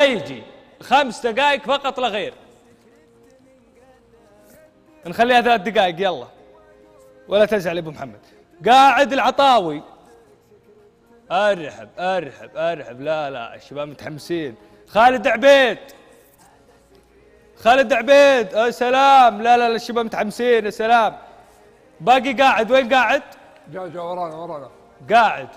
يجي 5 دقائق فقط لا غير. نخليها 3 دقائق يلا، ولا تزعل ابو محمد. قاعد العطاوي. ارحب ارحب ارحب. لا الشباب متحمسين. خالد عبيد. خالد عبيد. يا سلام. لا الشباب متحمسين. يا سلام. باقي قاعد. وين قاعد؟ جا ورانا. قاعد.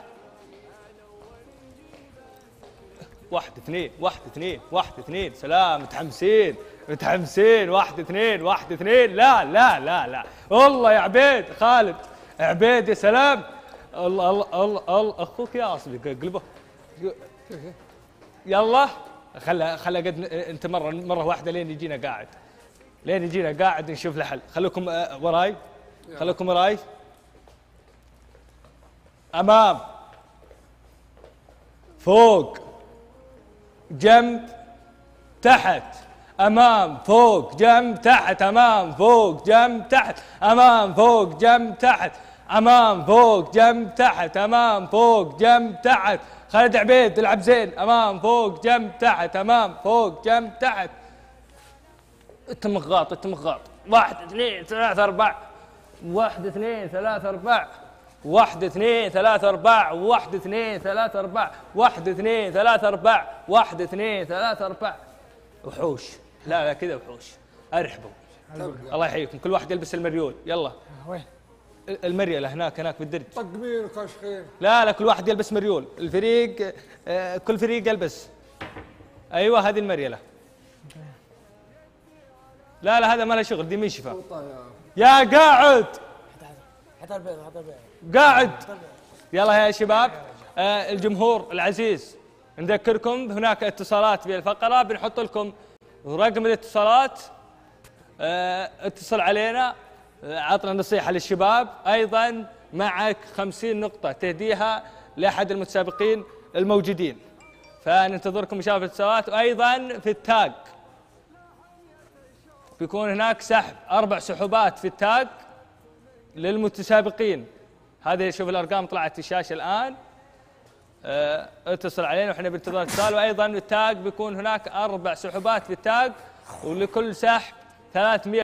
1 2 1 2 1 2. سلام. متحمسين. 1 2 1 2. لا والله يا عبيد. خالد عبيد. يا سلام. الله اخوك يا اصلي قلبه. يلا خلى قد انت مره واحده لين يجينا قاعد نشوف له حل. خليكم وراي. خليكم وراي. امام، فوق، جنب، تحت. امام، فوق، جنب، تحت. امام، فوق، جنب، تحت. امام، فوق، جنب، تحت. امام، فوق، جنب، تحت. امام، فوق، جنب، تحت. خالد عبيد العب زين. امام، فوق، جنب، تحت. امام، فوق، جنب، تحت. انت مغاط. 1 2 3 4. 1 2 3 4. 1 2 3 4. 1 2 3 4. 1 2 3 4. 1 2 3 4. وحوش. لا كذا وحوش. ارحبوا. الله يحييكم. كل واحد يلبس المريول. يلا. وين؟ المريله هناك بالدرج. طقمين وكاشخين. لا كل واحد يلبس مريول. الفريق كل فريق يلبس. ايوه هذه المريله. لا هذا ما له شغل. دي منشفه. يا قاعد. قاعد. يلا يا شباب. الجمهور العزيز، نذكركم هناك اتصالات في الفقره. بنحط لكم رقم الاتصالات. اتصل علينا. عطنا نصيحه للشباب. ايضا معك 50 نقطه تهديها لاحد المتسابقين الموجودين. فننتظركم ان شاء الله في الاتصالات. وايضا في التاج بيكون هناك سحب 4 سحوبات في التاج للمتسابقين. هذه شوف الارقام طلعت في الشاشه الان. اتصل علينا واحنا بانتظار اتصال. وايضا التاج بيكون هناك 4 سحوبات في التاج، ولكل سحب 300